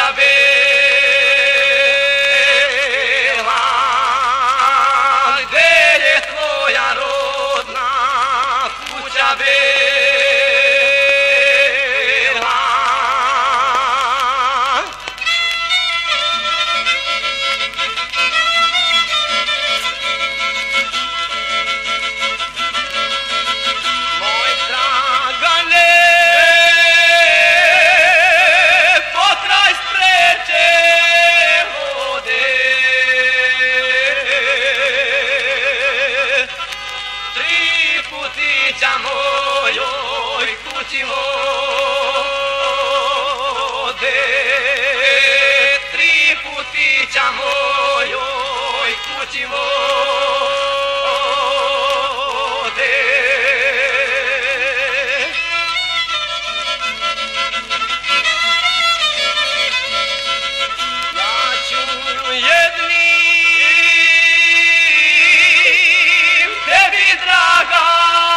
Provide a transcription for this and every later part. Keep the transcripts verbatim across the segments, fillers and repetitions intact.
kuća bela, gdje je tvoja rodna kuća bela. Putića mojoj kući vode, tri putića mojoj kući vode. Ja ću jednim tebi draga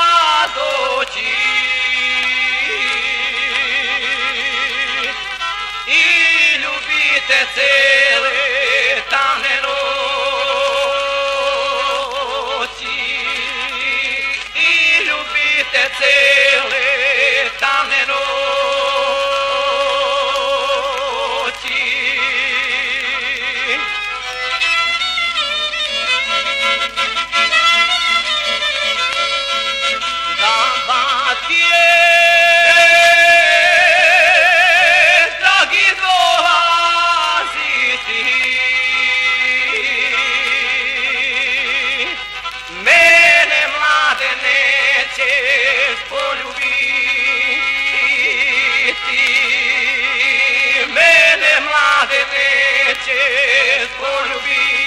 i ljubite cele tamne noći, i ljubite cele tamne noći. Da batije mene mlade nećeš poljubiti, mene mlade nećeš poljubiti.